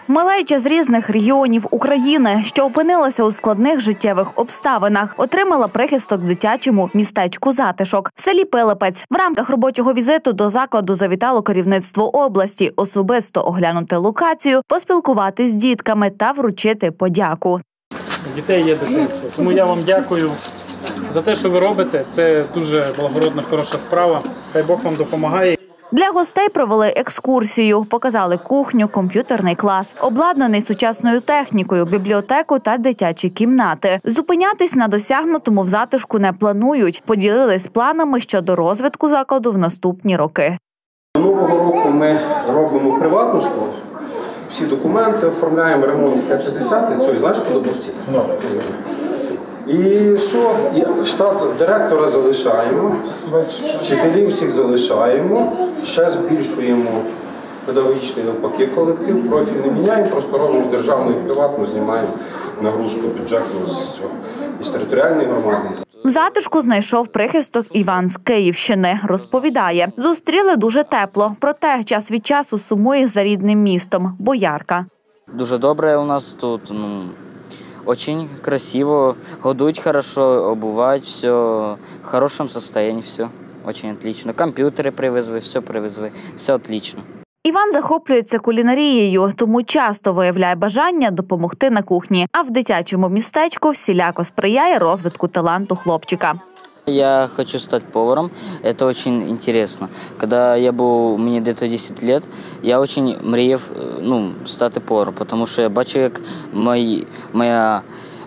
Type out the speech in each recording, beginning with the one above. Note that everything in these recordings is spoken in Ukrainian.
Малеча з різних регіонів України, що опинилася у складних життєвих обставинах, отримала прихисток в дитячому містечку «Затишок» в селі Пилипець. В рамках робочого візиту до закладу завітало керівництво області особисто оглянути локацію, поспілкуватись з дітками та вручити подяку. У дітей є дитинство, тому я вам дякую за те, що ви робите. Це дуже благородна, хороша справа. Хай Бог вам допомагає. Для гостей провели екскурсію, показали кухню, комп'ютерний клас, обладнаний сучасною технікою, бібліотеку та дитячі кімнати. Зупинятись на досягнутому в Затишку не планують. Поділились планами щодо розвитку закладу в наступні роки. Нового року ми робимо приватну школу. Всі документи оформляємо, ремонт Т-50, це, знаєш, подобавці? І все, штат директора залишаємо, вчителів всіх залишаємо, ще збільшуємо педагогічний навпаки колектив, профіль не міняємо, просто робимо з державної і приватну, знімаємо нагрузку бюджету з територіальної громади. В Затишку знайшов прихисток Іван з Київщини. Розповідає, зустріли дуже тепло, проте час від часу сумує за рідним містом – Боярка. Дуже добре у нас тут, очень красиво, годують хорошо, обувають, все в хорошем состоянии, все очень отлично. Комп'ютери привезли, все отлично. Іван захоплюється кулінарією, тому часто виявляє бажання допомогти на кухні. А в дитячому містечку всіляко сприяє розвитку таланту хлопчика. Я хочу стать поваром, это очень интересно. Когда я был, мне где-то 10 лет, я очень мріяв, стати поваром, потому що я бачив, як моя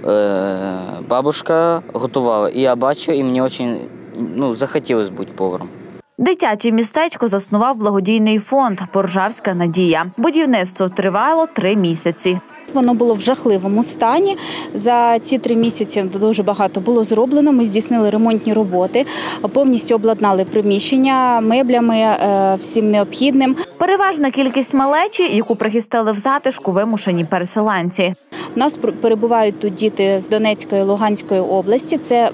бабушка готувала. І я бачив, і мені дуже захотілося бути поваром. Дитяче містечко заснував благодійний фонд «Боржавська надія». Будівництво тривало 3 місяці. Воно було в жахливому стані. За ці 3 місяці дуже багато було зроблено. Ми здійснили ремонтні роботи, повністю обладнали приміщення меблями, всім необхідним. Переважна кількість малечі, яку прихистили в Затишку, вимушені переселенці. У нас перебувають тут діти з Донецької, Луганської області. Це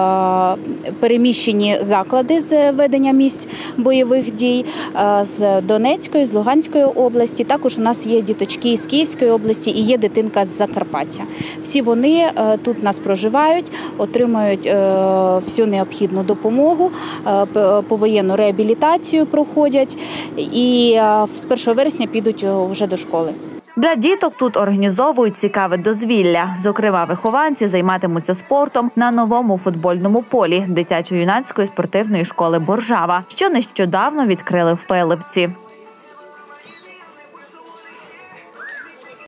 переміщені заклади з ведення місць бойових дій, з Донецької, з Луганської області. Також у нас є діточки з Київської області і є дитинка з Закарпаття. Всі вони тут у нас проживають, отримують всю необхідну допомогу, повоєнну реабілітацію проходять і з 1 вересня підуть вже до школи. Для діток тут організовують цікаве дозвілля. Зокрема, вихованці займатимуться спортом на новому футбольному полі дитячо-юнацької спортивної школи «Боржава», що нещодавно відкрили в Пилипці.